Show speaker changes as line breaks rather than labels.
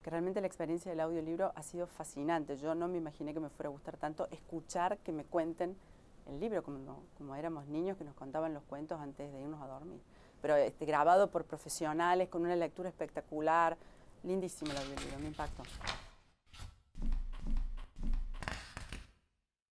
que realmente la experiencia del audiolibro ha sido fascinante. Yo no me imaginé que me fuera a gustar tanto escuchar que me cuenten el libro, como éramos niños que nos contaban los cuentos antes de irnos a dormir. Pero grabado por profesionales, con una lectura espectacular, lindísimo el audiolibro, me impactó.